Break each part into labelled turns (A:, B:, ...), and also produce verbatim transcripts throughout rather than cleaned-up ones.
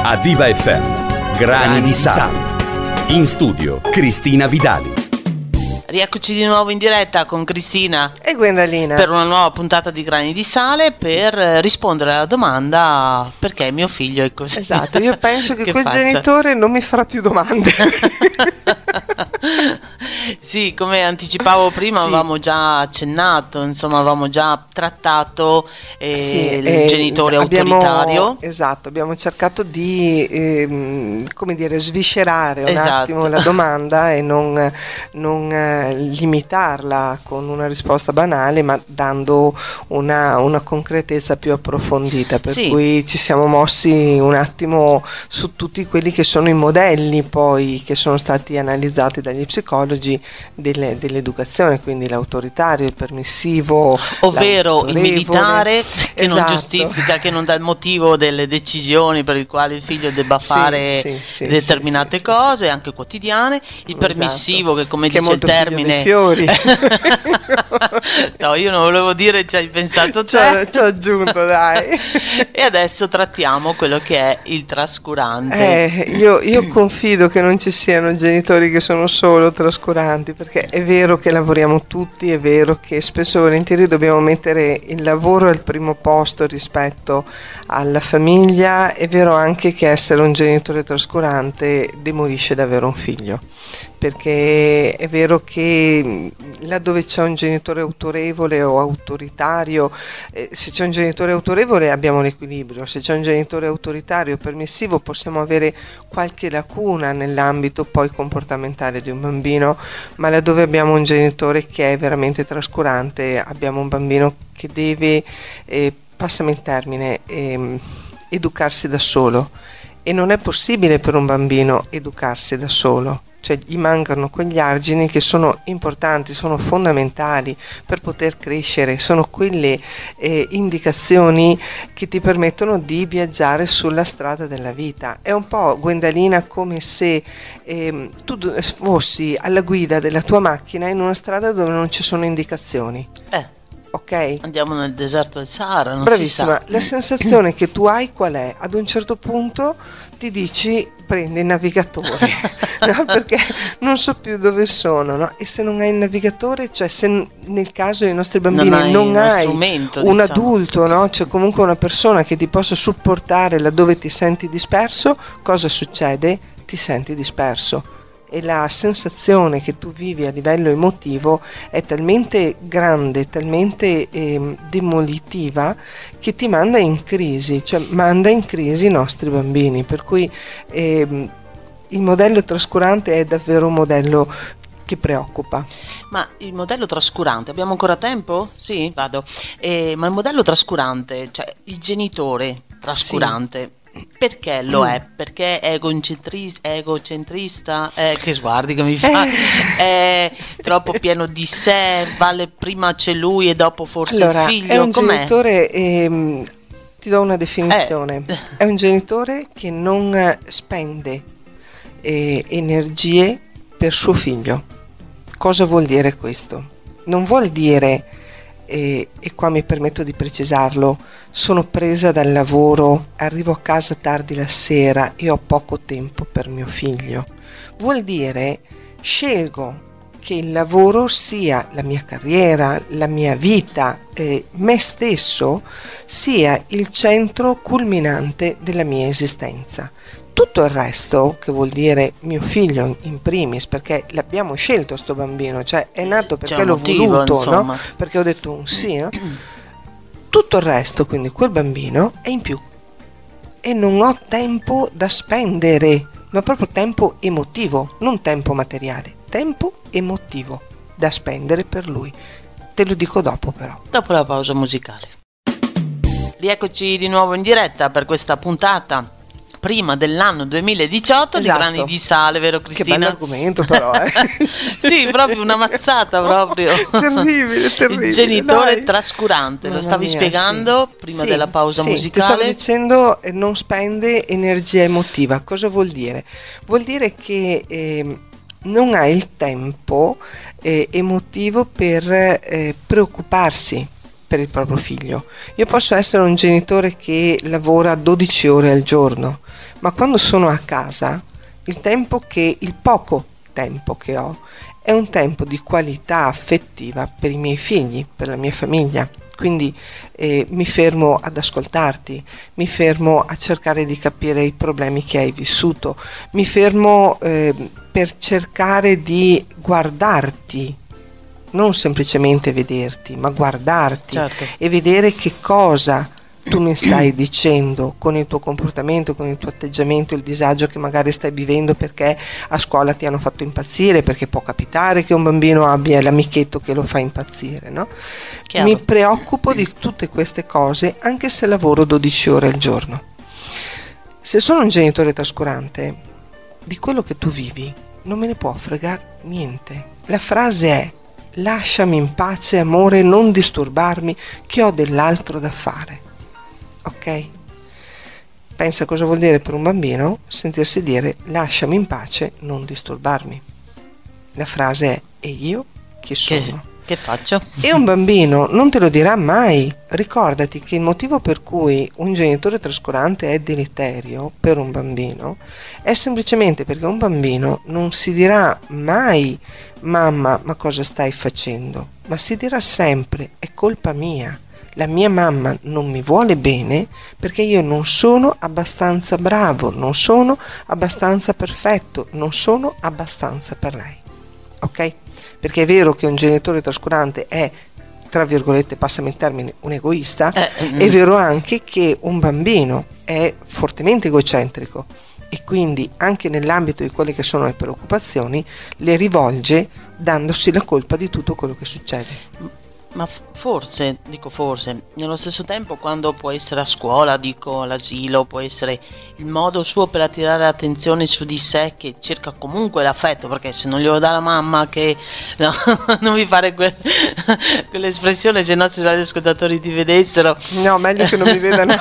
A: A Diva F M, Grani di Sale. In studio, Cristina Vidali.
B: Rieccoci di nuovo in diretta con Cristina
C: e Gwendalina
B: per una nuova puntata di Grani di Sale per sì. rispondere alla domanda perché mio figlio è così.
C: Esatto, io penso che, che quel
B: faccia?
C: genitore non mi farà più domande.
B: Sì, come anticipavo prima, sì. avevamo già accennato, insomma avevamo già trattato eh, sì, il eh, genitore
C: abbiamo,
B: autoritario.
C: Esatto, abbiamo cercato di eh, come dire, sviscerare un
B: esatto.
C: attimo la domanda e non, non limitarla con una risposta banale, ma dando una, una concretezza più approfondita, per sì. cui ci siamo mossi un attimo su tutti quelli che sono i modelli poi che sono stati analizzati dagli psicologi delle, dell'educazione, quindi l'autoritario, il permissivo,
B: ovvero il militare che
C: esatto.
B: non giustifica, che non dà il motivo delle decisioni per il quale il figlio debba fare sì, sì, determinate sì, cose, sì, anche quotidiane, il permissivo esatto. che come che dice il termine
C: fiori.
B: No, io non volevo dire, ci hai pensato te.
C: Ci ho aggiunto, dai.
B: E adesso trattiamo quello che è il trascurante.
C: Eh, io, io confido che non ci siano genitori che sono solo trascuranti, perché è vero che lavoriamo tutti, è vero che spesso e volentieri dobbiamo mettere il lavoro al primo posto rispetto alla famiglia, è vero anche che essere un genitore trascurante demolisce davvero un figlio, perché è vero che laddove c'è un genitore autorevole o autoritario, eh, se c'è un genitore autorevole abbiamo l'equilibrio, se c'è un genitore autoritario o permissivo possiamo avere qualche lacuna nell'ambito poi comportamentale di un bambino, ma laddove abbiamo un genitore che è veramente trascurante abbiamo un bambino che deve, eh, passami il termine, eh, educarsi da solo, e non è possibile per un bambino educarsi da solo. Cioè gli mancano quegli argini che sono importanti, sono fondamentali per poter crescere, sono quelle eh, indicazioni che ti permettono di viaggiare sulla strada della vita. È un po', Gwendalina, come se eh, tu fossi alla guida della tua macchina in una strada dove non ci sono indicazioni.
B: Eh.
C: Ok?
B: Andiamo nel deserto del Sahara, non
C: Bravissima.
B: si sa.
C: La sensazione che tu hai qual è? Ad un certo punto ti dici prendi il navigatore, no? Perché non so più dove sono, no? E se non hai il navigatore, cioè se nel caso dei nostri bambini non hai, non hai un diciamo. adulto, no? Cioè comunque una persona che ti possa supportare laddove ti senti disperso, cosa succede? Ti senti disperso. E la sensazione che tu vivi a livello emotivo è talmente grande, talmente eh, demolitiva, che ti manda in crisi, cioè manda in crisi i nostri bambini, per cui eh, il modello trascurante è davvero un modello che preoccupa.
B: Ma il modello trascurante, abbiamo ancora tempo? Sì, vado. Eh, ma il modello trascurante, cioè il genitore trascurante, sì. Perché lo è? Perché è egocentrista, egocentrista eh, che sguardi che mi fa, è troppo pieno di sé, vale prima c'è lui e dopo forse
C: allora,
B: il figlio.
C: È un
B: com'è?
C: genitore, ehm, ti do una definizione,
B: eh.
C: è un genitore che non spende eh, energie per suo figlio. Cosa vuol dire questo? Non vuol dire, e, e qua mi permetto di precisarlo, sono presa dal lavoro, arrivo a casa tardi la sera e ho poco tempo per mio figlio. Vuol dire scelgo che il lavoro sia la mia carriera, la mia vita, eh, me stesso sia il centro culminante della mia esistenza. Tutto il resto, che vuol dire mio figlio in primis, perché l'abbiamo scelto sto bambino, cioè è nato perché l'ho motivo, voluto, no? Perché ho detto un sì, no? Tutto il resto, quindi quel bambino, è in più e non ho tempo da spendere, ma proprio tempo emotivo, non tempo materiale, tempo emotivo da spendere per lui. Te lo dico dopo, però.
B: Dopo la pausa musicale. Rieccoci di nuovo in diretta per questa puntata prima dell'anno duemiladiciotto, esatto. Di Grani di Sale, vero Cristina?
C: Che bello argomento però, eh.
B: Sì, proprio una mazzata proprio.
C: Terribile, terribile.
B: Il genitore
C: dai.
B: trascurante,
C: Mamma
B: lo stavi
C: mia,
B: spiegando
C: sì.
B: prima
C: sì,
B: della pausa
C: sì,
B: musicale.
C: Ti stavo dicendo eh, non spende energia emotiva. Cosa vuol dire? Vuol dire che eh, non hai il tempo eh, emotivo per eh, preoccuparsi per il proprio figlio. Io posso essere un genitore che lavora dodici ore al giorno, ma quando sono a casa, il tempo che, il poco tempo che ho, è un tempo di qualità affettiva per i miei figli, per la mia famiglia. Quindi eh, mi fermo ad ascoltarti, mi fermo a cercare di capire i problemi che hai vissuto, mi fermo eh, per cercare di guardarti, non semplicemente vederti, ma guardarti,
B: certo,
C: e vedere che cosa tu mi stai dicendo con il tuo comportamento, con il tuo atteggiamento, il disagio che magari stai vivendo perché a scuola ti hanno fatto impazzire, perché può capitare che un bambino abbia l'amichetto che lo fa impazzire, no?
B: chiaro.
C: Mi preoccupo di tutte queste cose anche se lavoro dodici ore al giorno. Se sono un genitore trascurante, di quello che tu vivi non me ne può fregare niente. La frase è: lasciami in pace, amore, non disturbarmi, che ho dell'altro da fare. Ok? Pensa cosa vuol dire per un bambino sentirsi dire lasciami in pace, non disturbarmi. La frase è: e io chi sono?
B: Che, che faccio?
C: E un bambino non te lo dirà mai. Ricordati che il motivo per cui un genitore trascurante è deleterio per un bambino è semplicemente perché un bambino non si dirà mai mamma, ma cosa stai facendo? Ma si dirà sempre è colpa mia. La mia mamma non mi vuole bene perché io non sono abbastanza bravo, non sono abbastanza perfetto, non sono abbastanza per lei. Ok? Perché è vero che un genitore trascurante è, tra virgolette, passami il termine, un egoista,
B: Eh, mm.
C: è vero anche che un bambino è fortemente egocentrico e quindi anche nell'ambito di quelle che sono le preoccupazioni le rivolge dandosi la colpa di tutto quello che succede.
B: Ma forse, dico forse, nello stesso tempo quando può essere a scuola, dico all'asilo, può essere il modo suo per attirare l'attenzione su di sé, che cerca comunque l'affetto, perché se non glielo dà la mamma che... No, non mi fare que- quell'espressione, se i nostri radioascoltatori ti vedessero.
C: No, meglio che non mi vedano.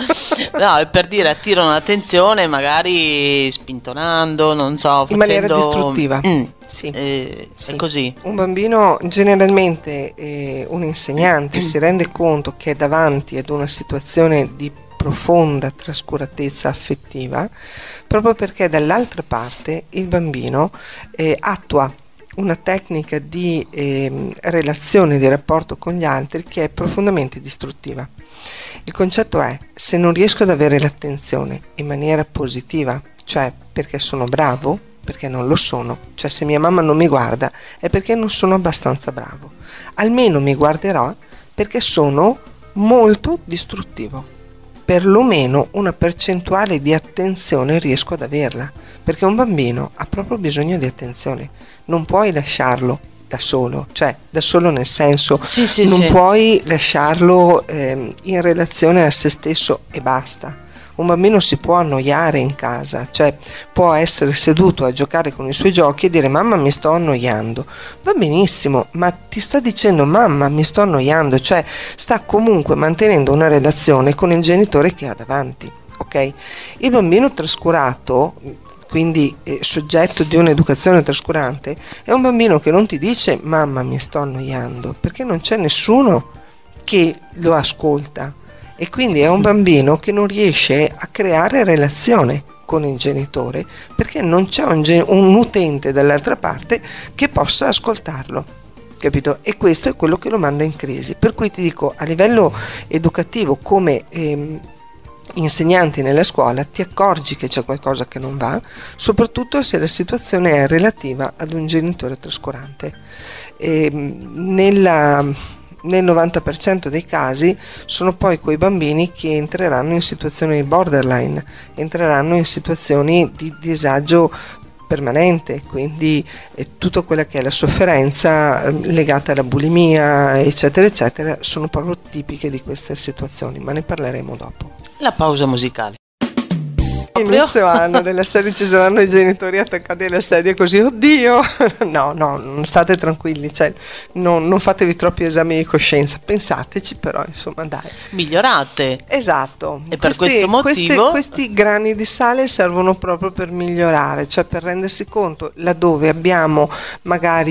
B: No, è per dire attirano l'attenzione magari spintonando, non so,
C: in
B: facendo...
C: maniera distruttiva.
B: Mm,
C: Sì,
B: eh,
C: sì.
B: È così.
C: Un bambino, generalmente eh, un insegnante si rende conto che è davanti ad una situazione di profonda trascuratezza affettiva proprio perché dall'altra parte il bambino eh, attua una tecnica di eh, relazione, di rapporto con gli altri che è profondamente distruttiva. Il concetto è: se non riesco ad avere l'attenzione in maniera positiva, cioè perché sono bravo, perché non lo sono, cioè se mia mamma non mi guarda è perché non sono abbastanza bravo, almeno mi guarderò perché sono molto distruttivo, perlomeno una percentuale di attenzione riesco ad averla, perché un bambino ha proprio bisogno di attenzione, non puoi lasciarlo da solo, cioè da solo nel senso
B: Sì, sì,
C: non
B: sì.
C: puoi lasciarlo eh, in relazione a se stesso e basta. Un bambino si può annoiare in casa, cioè può essere seduto a giocare con i suoi giochi e dire mamma mi sto annoiando, va benissimo, ma ti sta dicendo mamma mi sto annoiando, cioè sta comunque mantenendo una relazione con il genitore che ha davanti, ok? Il bambino trascurato, quindi eh, soggetto di un'educazione trascurante, è un bambino che non ti dice mamma mi sto annoiando, perché non c'è nessuno che lo ascolta. E quindi è un bambino che non riesce a creare relazione con il genitore perché non c'è un, gen- un utente dall'altra parte che possa ascoltarlo, capito? E questo è quello che lo manda in crisi. Per cui ti dico, a livello educativo, come ehm, insegnanti nella scuola, ti accorgi che c'è qualcosa che non va, soprattutto se la situazione è relativa ad un genitore trascurante. E, nella... Nel novanta per cento dei casi sono poi quei bambini che entreranno in situazioni borderline, entreranno in situazioni di disagio permanente, quindi eh, tutta quella che è la sofferenza eh, legata alla bulimia, eccetera, eccetera, sono proprio tipiche di queste situazioni, ma ne parleremo dopo.
B: La pausa musicale.
C: Inizio anno della serie ci saranno i genitori attaccati alla sedia così, oddio, no, no, non state tranquilli, cioè, non, non fatevi troppi esami di coscienza, pensateci però, insomma, dai.
B: Migliorate.
C: Esatto.
B: E per questo motivo-
C: questi, questi grani di sale servono proprio per migliorare, cioè per rendersi conto laddove abbiamo magari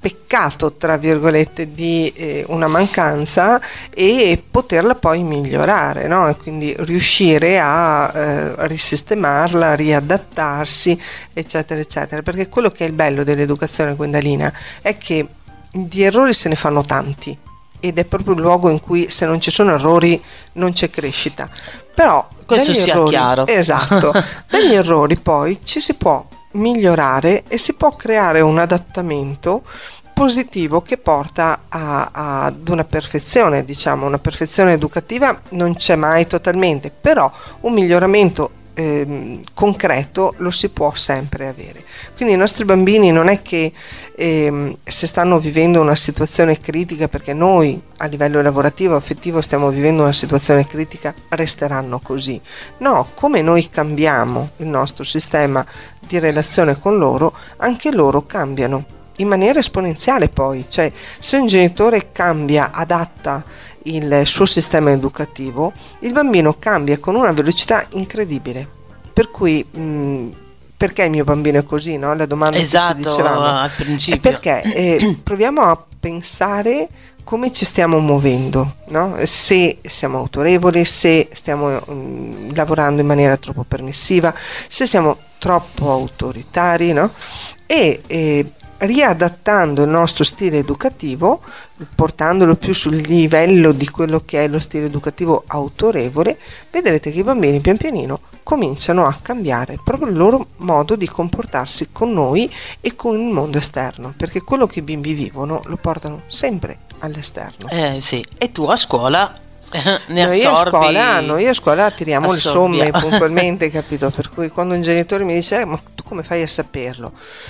C: peccato, tra virgolette, di eh, una mancanza e poterla poi migliorare, no? E quindi riuscire a eh, risistemarla, riadattarsi, eccetera, eccetera. Perché quello che è il bello dell'educazione Gwendalina è che di errori se ne fanno tanti ed è proprio il luogo in cui, se non ci sono errori, non c'è crescita. Però
B: questo
C: dagli
B: sia
C: errori,
B: chiaro.
C: Esatto, dagli errori poi ci si può migliorare e si può creare un adattamento positivo che porta a, a, ad una perfezione, diciamo, una perfezione educativa non c'è mai totalmente, però un miglioramento eh, concreto lo si può sempre avere. Quindi i nostri bambini non è che eh, se stanno vivendo una situazione critica, perché noi a livello lavorativo, affettivo stiamo vivendo una situazione critica, resteranno così. No, come noi cambiamo il nostro sistema di relazione con loro, anche loro cambiano in maniera esponenziale poi, cioè se un genitore cambia, adatta il suo sistema educativo, il bambino cambia con una velocità incredibile, per cui mh, perché il mio bambino è così, no? La domanda
B: esatto,
C: che ci dicevamo
B: al principio.
C: è perché eh, proviamo a pensare come ci stiamo muovendo, no? Se siamo autorevoli, se stiamo mh, lavorando in maniera troppo permissiva, se siamo troppo autoritari, no? E eh, riadattando il nostro stile educativo, portandolo più sul livello di quello che è lo stile educativo autorevole, vedrete che i bambini pian pianino cominciano a cambiare proprio il loro modo di comportarsi con noi e con il mondo esterno, perché quello che i bimbi vivono lo portano sempre all'esterno.
B: Eh sì, e tu a scuola ne
C: noi
B: assorbi...
C: a scuola, noi a scuola tiriamo le
B: assorbia.
C: somme puntualmente, capito? Per cui quando un genitore mi dice eh, ma tu come fai a saperlo?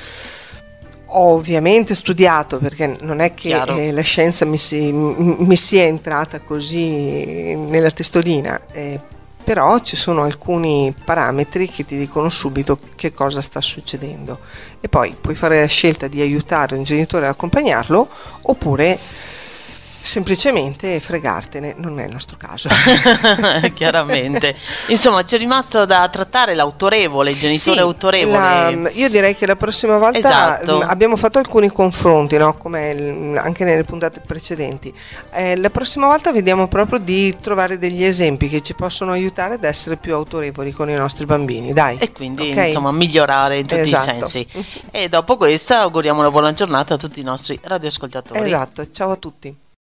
C: Ho ovviamente studiato, perché non è che eh, la scienza mi, si, m- mi sia entrata così nella testolina, eh, però ci sono alcuni parametri che ti dicono subito che cosa sta succedendo e poi puoi fare la scelta di aiutare un genitore ad accompagnarlo oppure semplicemente fregartene, non è il nostro caso.
B: Chiaramente. Insomma, c'è rimasto da trattare l'autorevole, il genitore
C: sì,
B: autorevole.
C: La, io direi che la prossima volta
B: esatto.
C: abbiamo fatto alcuni confronti, no? Come il, anche nelle puntate precedenti. Eh, la prossima volta vediamo proprio di trovare degli esempi che ci possono aiutare ad essere più autorevoli con i nostri bambini, dai.
B: E quindi
C: okay?
B: insomma migliorare in tutti
C: esatto.
B: i sensi. E dopo questa auguriamo una buona giornata a tutti i nostri radioascoltatori.
C: Esatto, ciao a tutti.